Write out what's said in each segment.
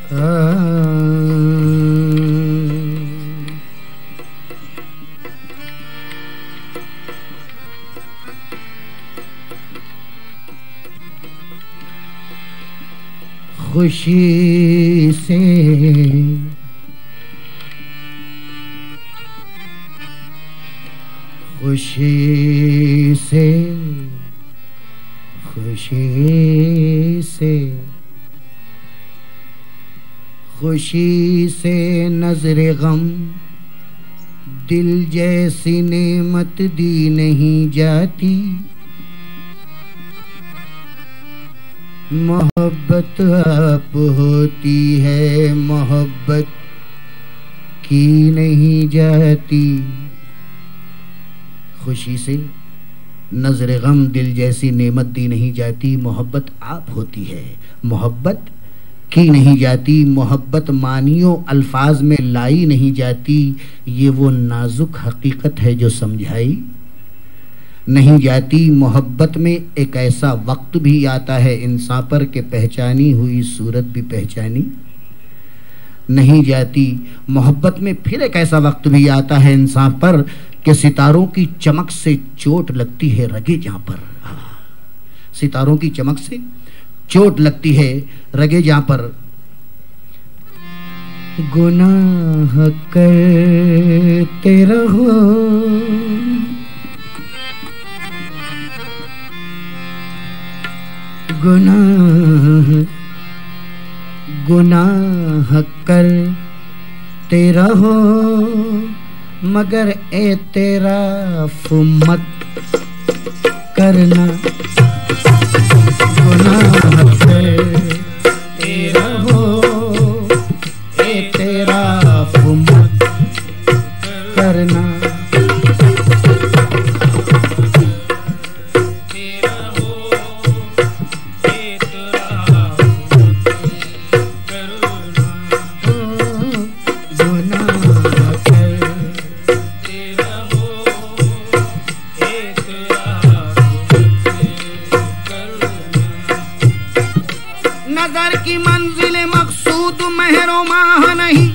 खुशी से खुशी से खुशी से खुशी से नजरे गम दिल जैसी नेमत दी नहीं जाती। मोहब्बत आप होती है, मोहब्बत की नहीं जाती। खुशी से नजर गम दिल जैसी नेमत दी नहीं जाती। मोहब्बत आप होती है, मोहब्बत की नहीं जाती। मोहब्बत मानियो अल्फाज में लाई नहीं जाती। ये वो नाजुक हकीकत है जो समझाई नहीं जाती। मोहब्बत में एक ऐसा वक्त भी आता है इंसान पर के पहचानी हुई सूरत भी पहचानी नहीं जाती। मोहब्बत में फिर एक ऐसा वक्त भी आता है इंसान पर कि सितारों की चमक से चोट लगती है रगे जहां पर। सितारों की चमक से चोट लगती है रगे जहां पर। गुनाह करते रहो गुनाह करते रहो मगर एतराफ मत करना। गुनाह करते रहो एतराफ मत करना। नजर की मंजिल मकसूद महरो माह नहीं,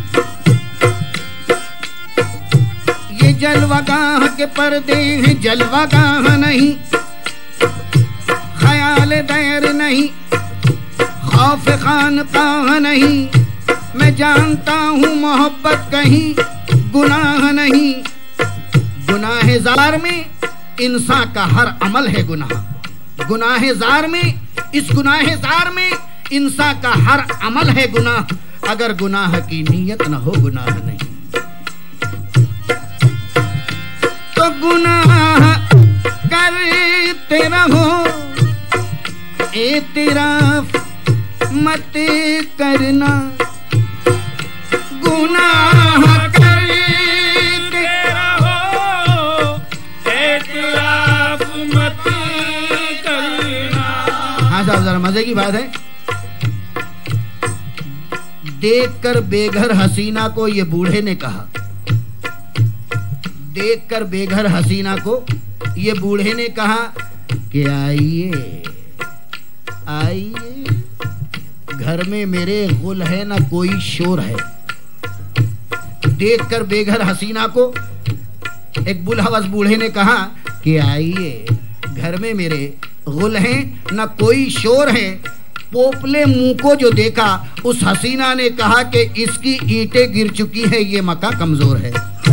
ये जलवागाह के पर्दे हैं जलवागाह नहीं। ख्याल दैर नहीं, खौफ खानकाह नहीं। मैं जानता हूँ मोहब्बत कहीं गुनाह नहीं। गुनाह जार में इंसान का हर अमल है गुनाह। गुनाह जार में, इस गुनाह जार में इंसान का हर अमल है गुनाह। अगर गुनाह की नीयत न हो गुनाह नहीं। तो गुनाह करते रहो एतराफ मत करना। गुनाह करते रहो एतराफ मत करना। हाँ साहब जरा मजे की बात है। देखकर बेघर हसीना को ये बूढ़े ने कहा, देखकर बेघर हसीना को ये बूढ़े ने कहा कि आइए आइए, घर में मेरे गुल है ना कोई शोर है। देखकर बेघर हसीना को एक बुलहवस बूढ़े ने कहा कि आइए, घर में मेरे गुल है ना कोई शोर है। पोपले मुंह को जो देखा उस हसीना ने कहा कि इसकी ईंटें गिर चुकी है, ये मका कमजोर है।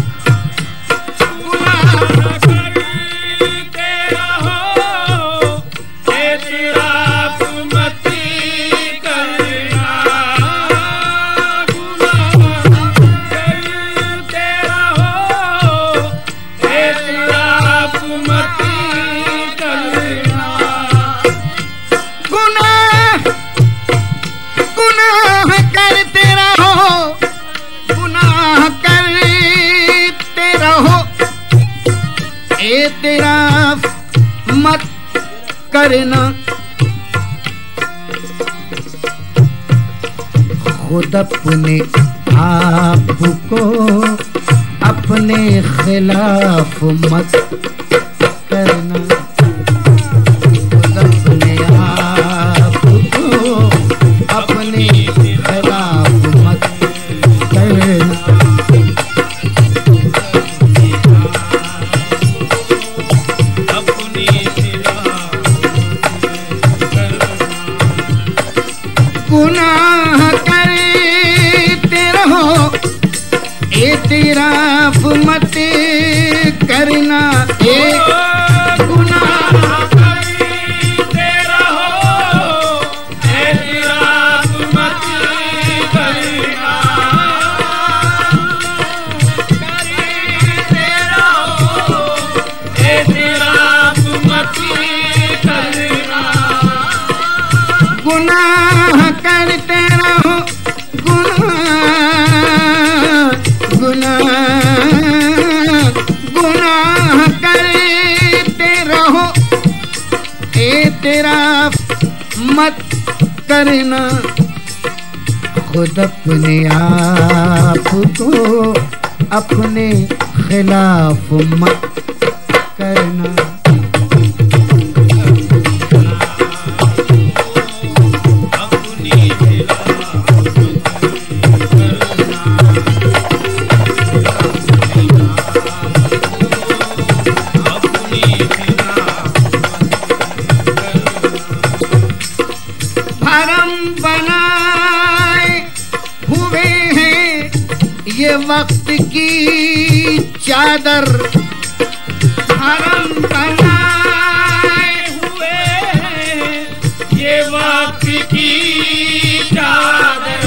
एतराफ मत करना। खुद अपने आप को अपने खिलाफ मत करना। खुद अपने आप को अपने खिलाफ गुनाह करते रहो, एतराफ मत करना। गुनाह करते रहो, एतराफ मत करना। करते रहो, एतराफ मत करना। गुनाह करते रहो, गुनाह करते रहो, एतराफ मत करना। खुद अपने आप को अपने खिलाफ मत करना। वक्त की चादर हरम बनाए हुए हैं, ये वक्त की चादर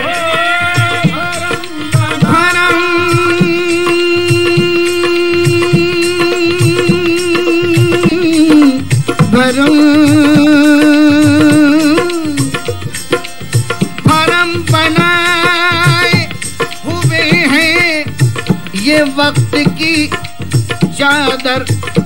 हरम बनाए हुए हैं, ये वक्त की चादर।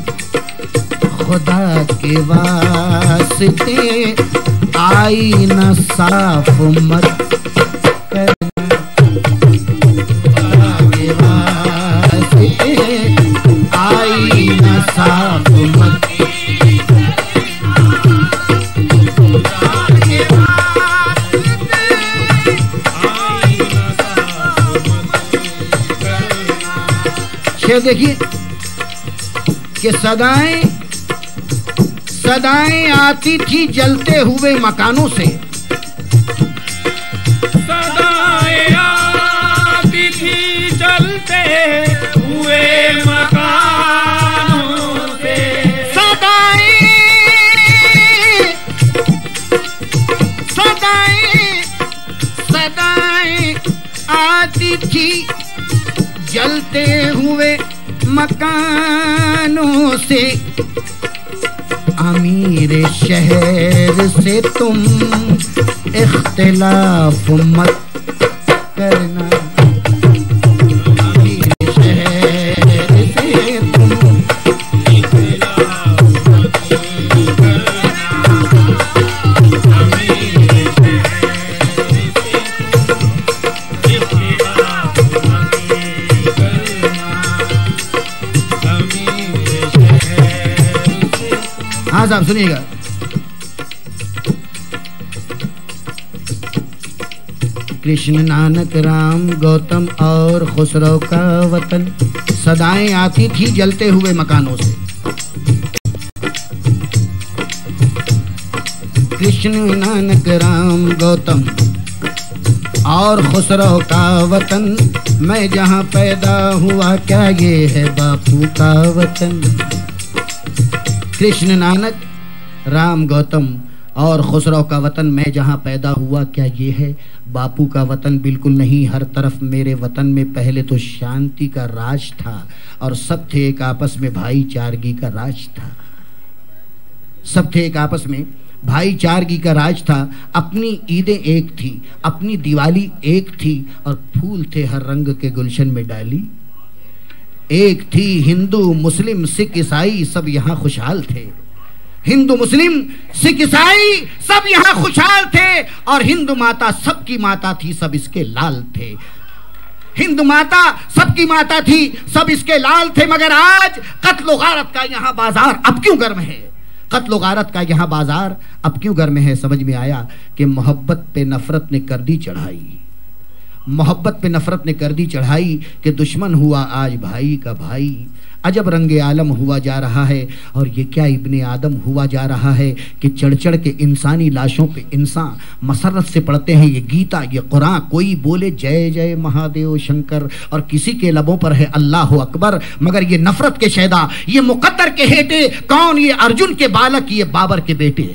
खुदा के वास्ते आई न साफ मत करना। खुदा के वास्ते आई न साफ मत करना। देखिए कि सदाएं आती थी जलते हुए मकानों से। सदाएं आती थी जलते हुए मकानों से। सदाएं आती थी जलते हुए मकानों से। अमीर शहर से तुम इख्तिलाफ मत करना। अमीर शहर से तुम इख्तिलाफ मत करना। अमीर शहर से तुम इख्तिलाफ मत करना। हाँ साहब सुनिएगा। कृष्ण नानक राम गौतम और खुसरो का वतन सदाएं आती थी जलते हुए मकानों से। कृष्ण नानक राम गौतम और खुसरो का वतन, मैं जहाँ पैदा हुआ क्या ये है बापू का वतन। कृष्ण नानक राम गौतम और खुसरो का वतन, मैं जहाँ पैदा हुआ क्या ये है बापू का वतन। बिल्कुल नहीं, हर तरफ मेरे वतन में पहले तो शांति का राज था और सब थे एक आपस में भाईचारगी का राज था। सब थे एक आपस में भाईचारगी का राज था। अपनी ईदें एक थी, अपनी दिवाली एक थी और फूल थे हर रंग के गुलशन में डाली एक थी। हिंदू मुस्लिम सिख ईसाई सब यहाँ खुशहाल थे। हिंदू मुस्लिम सिख ईसाई सब यहाँ खुशहाल थे और हिंदू माता सबकी माता थी, सब इसके लाल थे। हिंदू माता सबकी माता थी, सब इसके लाल थे। मगर आज कत्ल गारत का यहाँ बाजार अब क्यों गर्म है? कत्ल गारत का यहाँ बाजार अब क्यों गर्म है? समझ में आया कि मोहब्बत पे नफरत ने कर दी चढ़ाई। मोहब्बत पे नफरत ने कर दी चढ़ाई कि दुश्मन हुआ आज भाई का भाई। अजब रंगे आलम हुआ जा रहा है। और ये क्या इब्ने आदम हुआ जा रहा है कि चढ़ चढ़ के इंसानी लाशों पे इंसान मसरत से पढ़ते हैं ये गीता, ये कुरान। कोई बोले जय जय महादेव शंकर और किसी के लबों पर है अल्लाह अकबर, मगर ये नफरत के शैदा, ये मुकद्दर के हेटे। कौन? ये अर्जुन के बालक, ये बाबर के बेटे।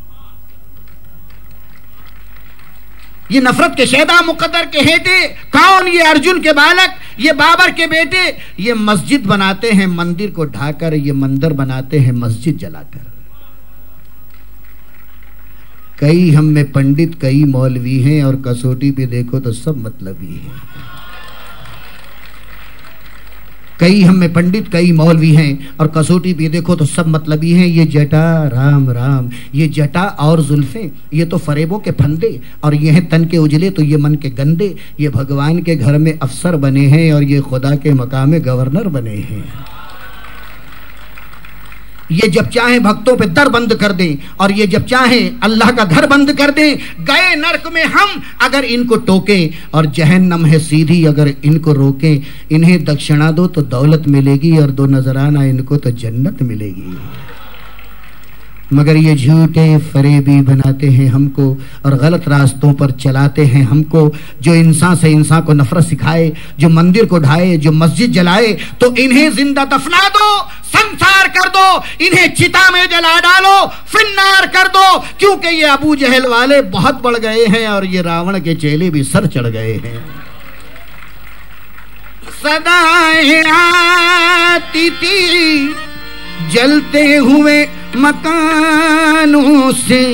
ये नफरत के शैदा, मुकद्दर के हेटे। कौन? ये अर्जुन के बालक, ये बाबर के बेटे। ये मस्जिद बनाते हैं मंदिर को ढाकर, ये मंदिर बनाते हैं मस्जिद जलाकर। कई हम में पंडित, कई मौलवी हैं और कसौटी पे देखो तो सब मतलबी हैं। कई हम में पंडित, कई मौलवी हैं और कसौटी पे देखो तो सब मतलबी हैं। ये जटा राम राम, ये जटा और जुल्फें, ये तो फरेबों के फंदे, और ये हैं तन के उजले तो ये मन के गंदे। ये भगवान के घर में अफसर बने हैं और ये खुदा के मकाम में गवर्नर बने हैं। ये जब चाहे भक्तों पे दर बंद कर दें और ये जब चाहे अल्लाह का घर बंद कर दें। गए नरक में हम अगर इनको टोकें, और जहन्नम है सीधी अगर इनको रोकें। इन्हें दक्षिणा दो तो दौलत मिलेगी और दो नजराना इनको तो जन्नत मिलेगी। मगर ये झूठे फरेबी बनाते हैं हमको और गलत रास्तों पर चलाते हैं हमको। जो इंसान से इंसान को नफरत सिखाए, जो मंदिर को ढाए, जो मस्जिद जलाए, तो इन्हें जिंदा दफना दो, संसार कर दो, इन्हें चिता में जला डालो, फिन्नार कर दो। क्योंकि ये अबू जहल वाले बहुत बढ़ गए हैं और ये रावण के चेले भी सर चढ़ गए हैं। सदाएं आती थी जलते हुए मकानों से,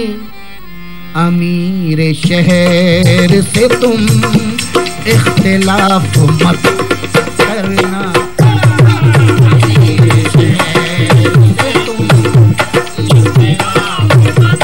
अमीर शहर से तुम इख्तिलाफ मत करना। अमीर शहर से तुम इख्तिलाफ मत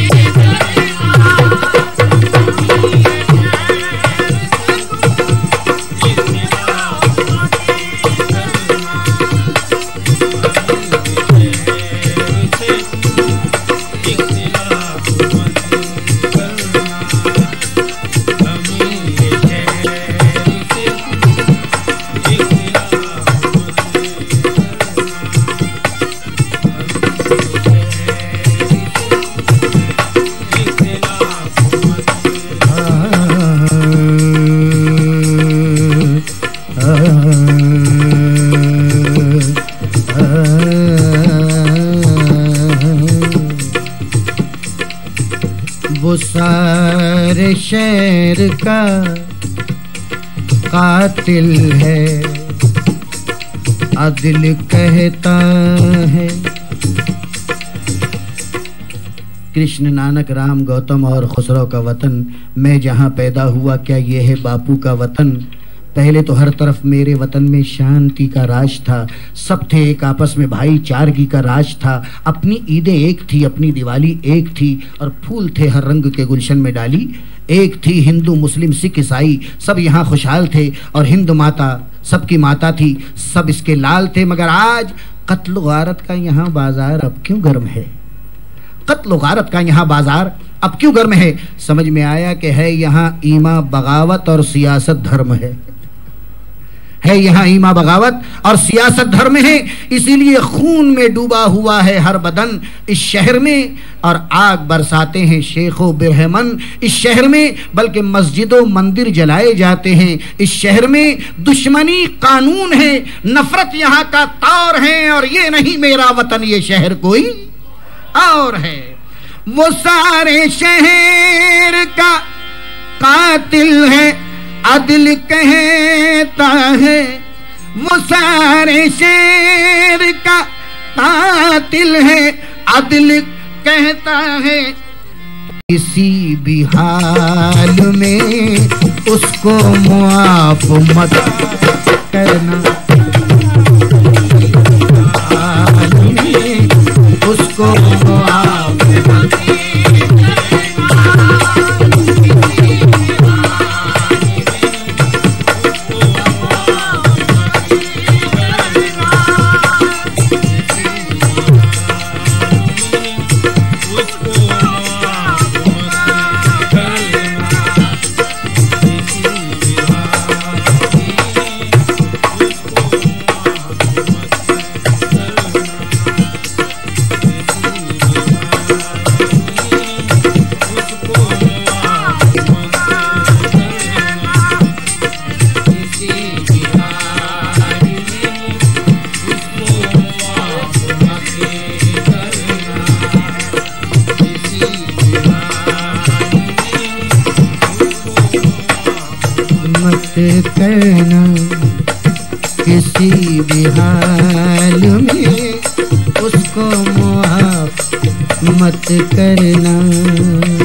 वो सारे शहर का कातिल है, अदिल कहता है। कृष्ण, नानक, राम, गौतम और खुसरो का वतन, मैं जहाँ पैदा हुआ क्या ये है बापू का वतन। पहले तो हर तरफ मेरे वतन में शांति का राज था, सब थे एक आपस में, भाईचारगी का राज था। अपनी ईदें एक थी, अपनी दिवाली एक थी और फूल थे हर रंग के गुलशन में डाली एक थी। हिंदू, मुस्लिम, सिख, ईसाई सब यहाँ खुशहाल थे और हिंद माता सबकी माता थी, सब इसके लाल थे। मगर आज कत्ल गारत का यहाँ बाजार अब क्यों गर्म है? कत्ल गारत का यहाँ बाजार अब क्यों गर्म है? समझ में आया कि है यहाँ ईमा बगावत और सियासत धर्म है यहाँ ईमा बगावत और सियासत धर्म है। इसीलिए खून में डूबा हुआ है हर बदन इस शहर में, और आग बरसाते हैं शेखो बिरहमन इस शहर में। बल्कि मस्जिदों मंदिर जलाए जाते हैं इस शहर में। दुश्मनी कानून है, नफरत यहाँ का तौर है, और ये नहीं मेरा वतन, ये शहर कोई और है। वो सारे शहर का कातिल है, अदिल कहता है। वो सारे शहर का कातिल है, अदिल कहता है। किसी भी हाल में उसको मुआफ मत करना, हाल में उसको मुआफ मत करना। किसी भी हाल में उसको मुआफ मत करना।